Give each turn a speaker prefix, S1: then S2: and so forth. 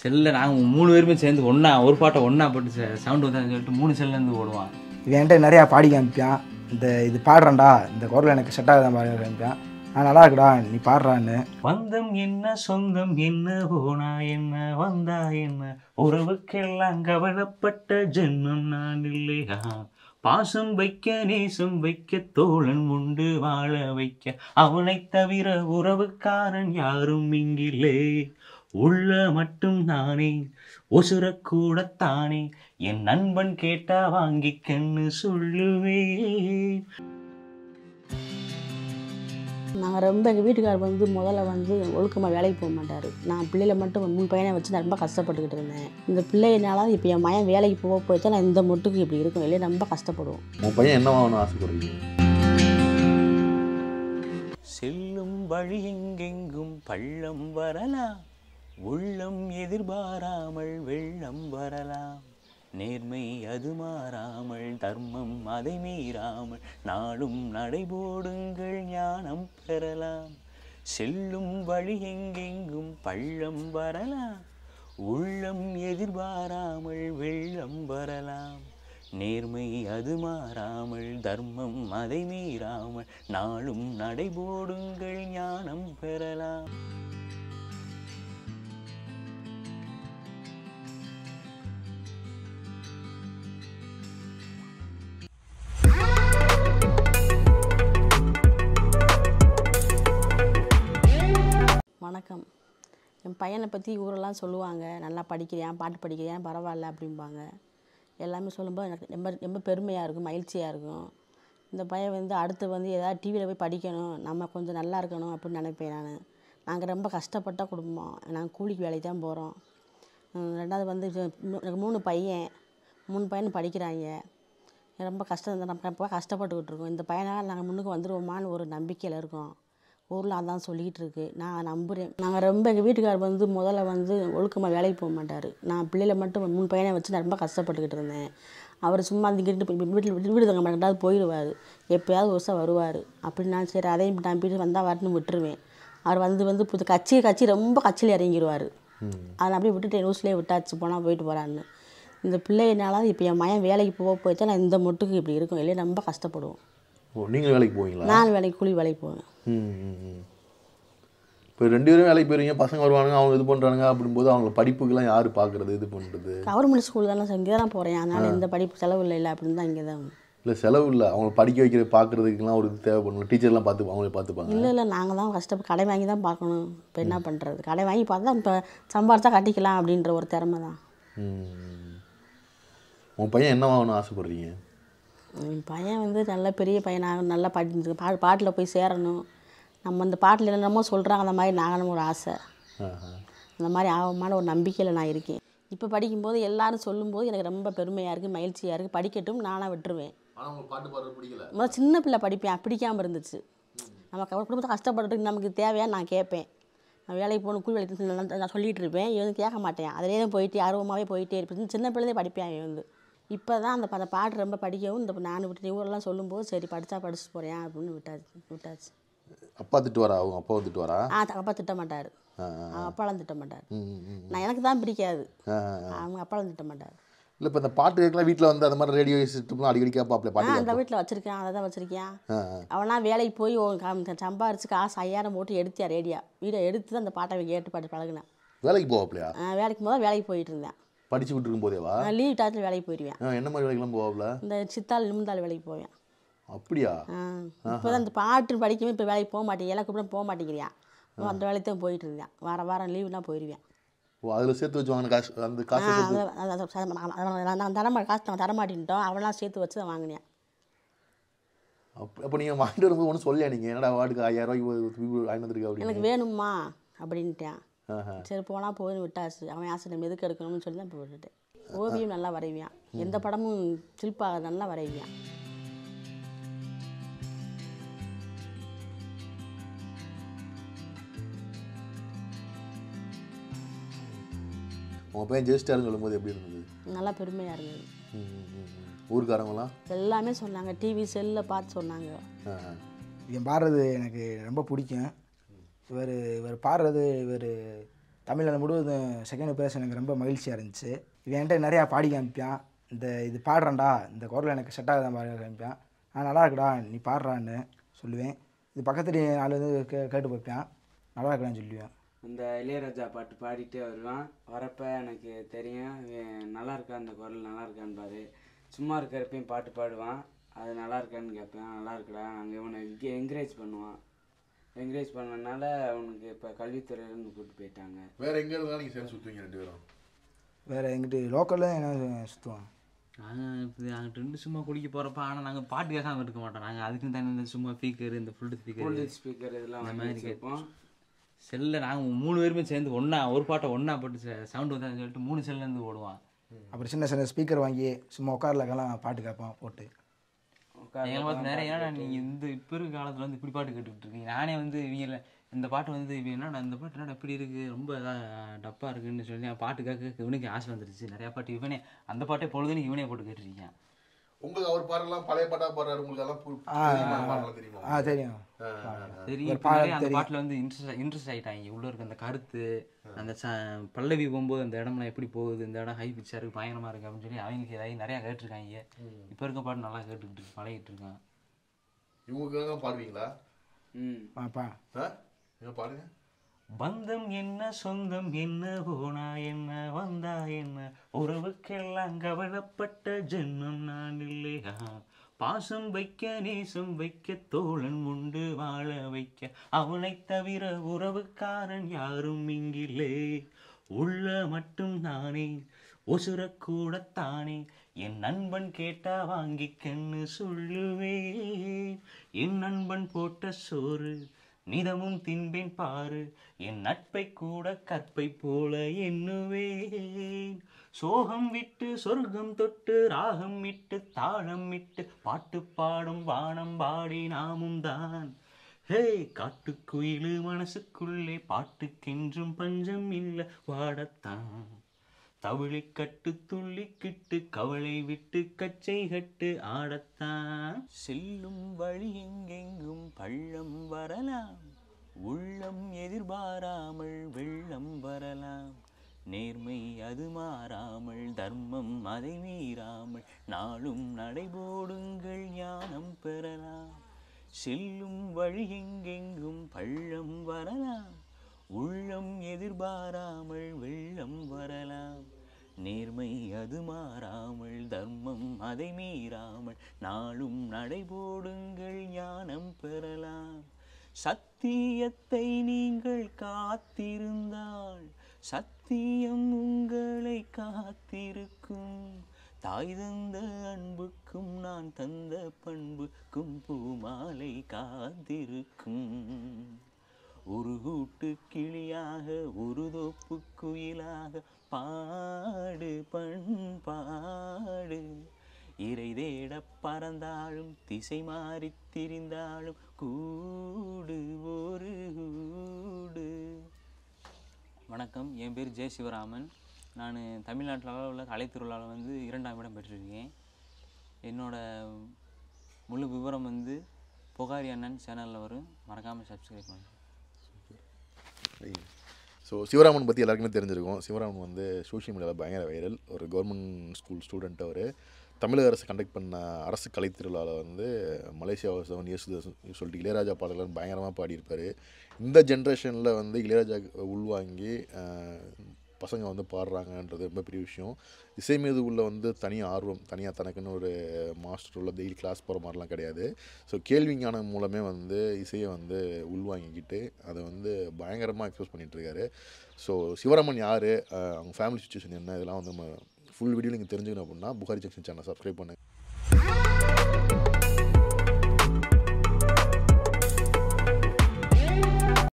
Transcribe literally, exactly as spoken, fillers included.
S1: செல்ல நாங்கள் மூணு பேருமே சேர்ந்து ஒன்றா ஒரு பாட்டை ஒன்றா போட்டு சவுண்டு வந்தான்னு சொல்லிட்டு மூணு செல்லேருந்து ஓடுவான்.
S2: இது என்கிட்ட நிறையா பாடி காமிப்பான். இந்த இது பாடுறான்டா, இந்த குரல் எனக்கு செட் ஆகுதான் பாடி காமிப்பான். நான் நல்லா இருக்குடா நீ பாடுறான்னு.
S1: வந்தம் என்ன சொந்தம் என்ன போனா என்ன வந்தா என்ன உறவுக்கெல்லாம் கவலைப்பட்ட ஜென்மம் நான் இல்லையா, பாசம் வைக்க நேசம் வைக்க தோழன் உண்டு வாழ வைக்க அவனை தவிர உறவுக்காரன் யாரும் இங்கில்லே, உள்ள மட்டும் நானே ஒசுரக்கூடத்தானே என் நண்பன் கேட்டா வாங்கிக்கன்னு சொல்லுவேன்.
S3: நாங்கள் ரொம்ப எங்கள் வீட்டுக்காரர் வந்து முதல்ல வந்து ஒழுக்கமாக வேலைக்கு போக மாட்டார். நான் பிள்ளைகளை மட்டும் மூணு பையனை வச்சு நான் ரொம்ப கஷ்டப்பட்டுக்கிட்டு இருந்தேன். இந்த பிள்ளைனால இப்போ என் மயன் வேலைக்கு போக போய் தான் நான் இந்த மட்டுக்கு இப்படி இருக்கும், இல்லையே ரொம்ப கஷ்டப்படுவோம்.
S4: உன் பையன் என்னவாகணும் ஆசைப்படுறீங்க?
S1: செல்லும் வழி எங்கெங்கும் பள்ளம் வரலாம், உள்ளம் எதிர்பாராமல் வெள்ளம் வரலாம், நேர்மை அது மாறாமல் தர்மம் அதை மீறாமல் நாளும் நடைபோடுங்கள் ஞானம் பெறலாம். செல்லும் வழி எங்கெங்கும் பள்ளம் வரலாம், உள்ளம் எதிர்பாராமல் வெள்ளம் வரலாம், நேர்மை அது மாறாமல் தர்மம் அதை மீறாமல் நாளும் நடைபோடுங்கள் ஞானம் பெறலாம்.
S3: வணக்கம். என் பையனை பற்றி ஊரெல்லாம் சொல்லுவாங்க, நல்லா படிக்கிறியான், பாட்டு படிக்கிறியான், பரவாயில்ல அப்படிம்பாங்க. எல்லாமே சொல்லும்போது எனக்கு ரொம்ப ரொம்ப பெருமையாக இருக்கும், மகிழ்ச்சியாக இருக்கும். இந்த பையன் வந்து அடுத்து வந்து ஏதாவது டிவியில் போய் படிக்கணும், நம்ம கொஞ்சம் நல்லா இருக்கணும் அப்படின்னு நினைப்பேன். நான் நாங்கள் ரொம்ப கஷ்டப்பட்ட குடும்பம், நாங்கள் கூலிக்கு வேலைக்கு தான் போகிறோம். ரெண்டாவது வந்து எனக்கு மூணு பையன், மூணு பையன் படிக்கிறாங்க. ரொம்ப கஷ்டம், நம்ம ரொம்ப கஷ்டப்பட்டுக்கிட்டு இருக்கோம். இந்த பையனால் நாங்கள் முன்னுக்கு வந்துடுவோமான்னு ஒரு நம்பிக்கையில் இருக்கோம். ஊரில் அதான் சொல்லிக்கிட்டு இருக்கு, நான் நம்புகிறேன். நாங்கள் ரொம்ப எங்கள் வீட்டுக்காரர் வந்து முதல்ல வந்து ஒழுக்கமாக வேலைக்கு போக மாட்டார். நான் பிள்ளைகளை மட்டும் மூணு பையனை வச்சு நான் ரொம்ப கஷ்டப்பட்டுக்கிட்டு இருந்தேன். அவர் சும்மா இங்கிட்டு வீட்டில் வீடு தங்க மாட்டேன் போயிடுவார், எப்போயாவது ஒரு வருஷம் வருவார். அப்படின்னு நான் சரி அதையும் நான் வீட்டு வந்தால் வரணும்னு விட்டுருவேன். அவர் வந்து வந்து புது கட்சி கட்சி ரொம்ப கட்சியில் இறங்கிடுவார். அதை அப்படியே விட்டுட்டு நியூஸ்லேயே விட்டாச்சு போனால் போயிட்டு போகிறான்னு. இந்த பிள்ளைனால இப்போ என் மயன் வேலைக்கு போக போய் தான் நான் இந்த மட்டுக்கு இப்படி இருக்கும், இல்லையே ரொம்ப கஷ்டப்படுவோம்.
S4: ஓ, நீங்கள் வேலைக்கு போவீங்களா?
S3: நான் வேலைக்கு கூலி வேலைக்கு போவேன்.
S4: ம். இப்போ ரெண்டு பேரும் வேலைக்கு போயிருங்க, பசங்க வருவானுங்க, அவங்க இது பண்ணுறானுங்க. அப்படிங்கும்போது அவங்கள படிப்புக்கெல்லாம் யார் பார்க்குறது, இது பண்ணுறது?
S3: கவர்மெண்ட் ஸ்கூல் தானே, இங்கே தான் போகிறேன். அதனால் எந்த படிப்பு செலவு இல்லை இல்லை அப்படின்னு தான் இங்கே தான்.
S4: இல்லை செலவு இல்லை, அவங்கள படிக்க வைக்கிற பார்க்குறதுக்கெல்லாம் ஒரு இது தேவைப்படணும். டீச்சர்லாம் பார்த்து அவங்களே பார்த்துப்பாங்க.
S3: இல்லை இல்லை நாங்கள் தான் கஷ்டப்பட்டு கடை வாங்கி தான் பார்க்கணும். இப்போ என்ன பண்ணுறது, கடை வாங்கி பார்த்தா இப்போ சம்பாரிச்சா கட்டிக்கலாம் அப்படின்ற ஒரு திறமை தான்.
S4: ம். உன் பையன் என்னவாகணும் ஆசைப்படுறீங்க?
S3: என் பையன் வந்து நல்ல பெரிய பையனாக நல்லா படி பா பாட்டில் போய் சேரணும். நம்ம அந்த பாட்டில் என்னென்னமோ சொல்கிறாங்க, அந்த மாதிரி நாங்களும் ஒரு ஆசை. அந்த மாதிரி ஆகமான ஒரு நம்பிக்கையில் நான் இருக்கேன். இப்போ படிக்கும்போது எல்லோரும் சொல்லும்போது எனக்கு ரொம்ப பெருமையாக இருக்குது, மகிழ்ச்சியாக இருக்குது. படிக்கட்டும், நானாக விட்டுருவேன். முதல்ல சின்ன பிள்ளை படிப்பேன், பிடிக்காமல் இருந்துச்சு. நம்ம குடும்பத்தை கஷ்டப்பட்டுட்டு நமக்கு தேவையாக நான் கேட்பேன். நான் வேலைக்கு போகணும், கூலி வேலைக்கு நான் சொல்லிகிட்டு இருப்பேன். இவன் வந்து கேட்க மாட்டேன், அதிலே தான் போயிட்டு ஆர்வமாகவே போயிட்டே இருப்பேன். சின்ன பிள்ளைதே படிப்பேன். இவன் வந்து இப்போ தான் அந்த அந்த பாட்டு ரொம்ப படிக்கவும் இந்த நான் விட்டு ஊரெல்லாம் சொல்லும்போது சரி படித்தா படிச்சுட்டு போகிறேன் அப்படின்னு விட்டாச்சு விட்டாச்சு
S4: அப்பா திட்டுவாரா? அவங்க அப்பா திட்டுவாரா?
S3: ஆ அப்பா திட்ட மாட்டார், அப்பாலாம் திட்ட மாட்டார். நான் எனக்கு தான் பிடிக்காது, அவங்க அப்பாலாம் திட்ட மாட்டார்.
S4: இல்லை இப்போ இந்த பாட்டு கேட்கலாம் வீட்டில் வந்து அந்த மாதிரி ரேடியோ சிஸ்டம்லாம் அடிக்கடி கேட்பாப்ல பாட்டு?
S3: அந்த வீட்டில் வச்சுருக்கேன், அதை தான் வச்சுருக்கேன். அவனா வேலைக்கு போய் சம்பாரிச்சு காசு ஐயாயிரம் போட்டு எடுத்தியா ரேடியா வீடை எடுத்து தான் அந்த பாட்டை கேட்டு பாட்டு பழகினேன்.
S4: வேலைக்கு போவாப்லையா?
S3: வேலைக்கு போதான் வேலைக்கு போயிட்டு இருந்தேன்.
S4: படிச்சு விட்டு இருக்கும் போதேவா?
S3: லீவ் டாத்தில் வேலைக்கு போயிடுவேன்.
S4: என்ன மாதிரி வேலைக்கெல்லாம் போவாப்ல? இந்த
S3: சித்தாள் நிமிந்தாள் வேலைக்கு போவேன்.
S4: அப்படியா?
S3: இப்போ தான் இந்த பாட்டு படிக்கவே இப்போ வேலைக்கு போக மாட்டேன், எல்லாம் கூப்பிட போக மாட்டேங்கிறியா. அந்த வேலைக்கு தான் போயிட்டு இருந்தேன். வார வாரம் லீவுனா போயிடுவேன்.
S4: ஓ, அதில் சேர்த்து வச்சு வாங்கின காசு, அந்த காசு
S3: நான் தரமா காசு நான் தரமாட்டேன்ட்டோம், அவெல்லாம் சேர்த்து வச்சு தான் வாங்கினேன்.
S4: அப்போ அப்போ நீங்கள் வாங்கிட்டு வரும்போது ஒன்றும் சொல்லியா நீங்கள் என்னடா வாட்டுக்கு ஐயாயிரம் ரூபாய்க்கு வாங்கி வந்துருக்கா அப்படின்னு?
S3: எனக்கு வேணுமா அப்படின்ட்டேன். சரி போனால் போயின்னு விட்டாச்சு. அவன் ஆசை நம்ம எதுக்கு எடுக்கணும்னு சொல்லி தான் இப்போ விட்டுட்டேன். ஓவியம் நல்லா வரைவியான், எந்த படமும் சில்பாக நல்லா வரைவியான்.
S4: உங்கள் பையன் ஜெயிச்சிட்டாருன்னு சொல்லும்போது எப்படி இருந்தது?
S3: நல்லா பெருமையாக இருந்தது.
S4: ஊருக்காரங்களாம்
S3: எல்லாமே சொன்னாங்க, டிவி செல்லில் பார்த்து சொன்னாங்க.
S2: இவன் பாடுறது எனக்கு ரொம்ப பிடிக்கும். இவர் இவர் பாடுறது இவர் தமிழில் முழுவதும் செகண்ட் ப்ரைஸ் எனக்கு ரொம்ப மகிழ்ச்சியாக இருந்துச்சு. இவன் என்கிட்ட நிறையா பாடி காமிப்பான். இந்த இது பாடுறான்டா, இந்த குரல் எனக்கு செட் ஆகுதான் பாடி காமிப்பான். நான் நல்லா இருக்குடா நீ பாடுறான்னு சொல்லுவேன். இது பக்கத்துலேயே நாலு வந்து கே கேட்டு பார்ப்பேன், நல்லா இருக்கடான்னு சொல்லுவேன்.
S5: இந்த இளையராஜா பாட்டு பாடிட்டே வருவான். வரப்போ எனக்கு தெரியும் இவன் நல்லா இருக்கா, அந்த குரல் நல்லா இருக்கான்னு பாரு. சும்மா இருக்கிறப்பையும் பாட்டு பாடுவான், அது நல்லா இருக்கான்னு கேட்பேன். நல்லா இருக்குடா, நாங்கள் இவனை என்கரேஜ் பண்ணுவான். என்கரேஜ் பண்ணனால அவனுக்கு இப்போ கல்வித்துறையிலேருந்து கூப்பிட்டு போயிட்டாங்க.
S4: வேறு எங்கே இருந்தாலும் நீங்கள் சேர்ந்து சுற்றுவீங்க ரெண்டு பேரும்?
S2: வேறு எங்கிட்ட லோக்கலில் என்ன சுற்றுவான்.
S1: நாங்கள் இப்போ அங்கிட்ட ரெண்டு சும்மா குடிக்க போகிறப்ப, ஆனால் நாங்கள் பாட்டு கேட்காம இருக்க மாட்டோம். நாங்கள் அதுக்குன்னு தனி இந்த சும்மா ஸ்பீக்கர், இந்த ஃபுல் ஸ்பீக்கர்
S5: ஃபுல் ஸ்பீக்கர் இதெல்லாம்
S1: அந்த மாதிரி
S5: கேட்போம்.
S1: செல்லில் நாங்கள் மூணு பேருமே சேர்ந்து ஒன்றா ஒரு பாட்டை ஒன்றா போட்டு சவுண்டு வந்தான்னு சொல்லிட்டு மூணு செல்லேருந்து ஓடுவான்.
S2: அப்புறம் சின்ன சின்ன ஸ்பீக்கர் வாங்கி சும்மா உட்காரலக்கெல்லாம் பாட்டு கேட்பான் போட்டு.
S1: எங்களை பார்த்து நிறைய ஏன்னா நீங்கள் இந்த இப்போ இருக்க காலத்தில் வந்து இப்படி பாட்டு கேட்டுக்கிட்டு இருக்கீங்க. நானே வந்து இவங்கள இந்த பாட்டு வந்து இவன் என்னடா இந்த பாட்டு என்னடா இப்படி இருக்குது, ரொம்ப இதாக டப்பாக இருக்குன்னு சொல்லி பாட்டு கேட்க இவனுக்கு ஆசை வந்துருச்சு. நிறையா பாட்டு இவனே அந்த பாட்டே பொழுதுன்னு இவனே போட்டு கேட்டுருக்கேன்.
S4: உங்களுக்கு அவர் பாடலாம் பழைய பாட்டாக பாடுறாரு, உங்களுக்கு எல்லாம் தெரியுமா?
S2: ஆ தெரியும்
S1: தெரியும். அந்த பாட்டில் வந்து இன்ட்ரெஸ்ட் இன்ட்ரெஸ்ட் ஆகிட்டாங்க. உள்ள இருக்க அந்த கருத்து, அந்த ச பல்லவி போகும்போது அந்த இடம்லாம் எப்படி போகுது, இந்த இடம் ஹை பிச்சாக இருக்குது, பயங்கரமாக இருக்குது அப்படின்னு சொல்லி அவங்களுக்கு ஏதாவது நிறையா கேட்டிருக்காங்க. இப்போ இருக்க பாட்டு நல்லா கேட்டுக்கிட்டு பழகிட்டு இருக்கான்.
S4: இவங்களுக்காக பாடுவீங்களா?
S5: ம்
S2: பாப்பா
S4: பாடுங்க.
S1: பந்தம் என்ன சொந்தம் என்ன போனா என்ன வந்தா என்ன, உறவுக்கெல்லாம் கவலைப்பட்ட ஜென்மம் நான் இல்லையா, பாசம் வைக்க நேசம் வைக்க தோழன் உண்டு வாழ வைக்க, அவனை தவிர உறவுக்காரன் யாரும் இங்கில்லே, உள்ள மட்டும் நானே ஒசுரக்கூடத்தானே, என் நண்பன் கேட்டா வாங்கிக்கன்னு சொல்லுவேன், என் நண்பன் போட்ட சோறு நிதமும் தின்பேன் பாரு, என் நட்பை கூட கற்பை போல எண்ணுவேன், சோகம் விட்டு சொர்க்கம் தொட்டு ராகம் விட்டு தாளம் விட்டு பாட்டு பாடும் வானம் பாடி நாமும் தான், ஹே காட்டுக்குயிலு மனசுக்குள்ளே பாட்டுக்கென்றும் பஞ்சம் இல்லை வாடத்தான், தவிழி கட்டு துள்ளி கிட்டு கவலை விட்டு கச்சை கட்டு ஆடத்தான், செல்லும் வழி எங்கெங்கும் பள்ளம் வரலாம், உள்ளம் எதிர்பாராமல் வெள்ளம் வரலாம், நேர்மை அது மாறாமல் தர்மம் அதை மீறாமல் நாளும் நடைபோடுங்கள் ஞானம் பெறலாம், செல்லும் வழி எங்கெங்கும் பள்ளம் வரலாம், உள்ளம் எதிர்பாராமல் வெள்ளம் வரலாம், நேர்மை அது மாறாமல் தர்மம் அதை மீறாமல் நாளும் நடைபோடுங்கள் ஞானம் பெறலாம், சத்தியத்தை நீங்கள் காத்திருந்தால் சத்தியம் உங்களை காத்திருக்கும், தாய் தந்த அன்புக்கும் நான் தந்த பண்புக்கும் பூமாலை காத்திருக்கும், ஒரு கூட்டு கிளியாக ஒரு தோப்பு குயிலாக பாடு பண்பாடு, இறை தேட பறந்தாலும் திசை மாறி திரிந்தாலும் கூடு ஒரு கூடு. வணக்கம், என் பேர் ஜெய சிவராமன். நான் தமிழ்நாட்டில் உள்ள கலைத்திருவிழாவில் வந்து இரண்டாம் இடம் பெற்றிருக்கேன். என்னோடய முழு விவரம் வந்து புகாரி அண்ணன் சேனலில் வரும், மறக்காமல் சப்ஸ்கிரைப் பண்ணுங்கள்.
S4: ஸோ சிவராமன் பற்றி எல்லாருக்குமே தெரிஞ்சிருக்கும். சிவராமன் வந்து சோஷியல் மீடியாவில் பயங்கர வைரல். ஒரு கவர்மெண்ட் ஸ்கூல் ஸ்டூடெண்ட். அவர் தமிழக அரசு கண்டக்ட் பண்ண அரசு கலைத்திருவிழாவில் வந்து மலேசியா வாசவன் இயேசுதாஸ் சொல்லிட்டு இளையராஜா பாடல்கள் பயங்கரமாக பாடியிருப்பார். இந்த ஜென்ரேஷனில் வந்து இளையராஜா உள்வாங்கி பசங்க வந்து பாடுறாங்கன்றது ரொம்ப பெரிய விஷயம். இசை மீது உள்ள வந்து தனி ஆர்வம், தனியாக தனக்குன்னு ஒரு மாஸ்டர் உள்ள டெய்லி கிளாஸ் போகிற மாதிரிலாம் கிடையாது. ஸோ கேள்வி ஞானம் மூலமே வந்து இசையை வந்து உள்வாங்கிக்கிட்டு அதை வந்து பயங்கரமாக எக்ஸ்பிரஸ் பண்ணிகிட்ருக்காரு. ஸோ சிவராமன் யார், அவங்க ஃபேமிலி சுச்சுவேஷன் என்ன, இதெல்லாம் வந்து நம்ம ஃபுல் வீடியோ நீங்கள் தெரிஞ்சுக்கணும் அப்படின்னா புகாரி ஜங்ஷன் சேனலை சப்ஸ்கிரைப் பண்ணுங்கள்.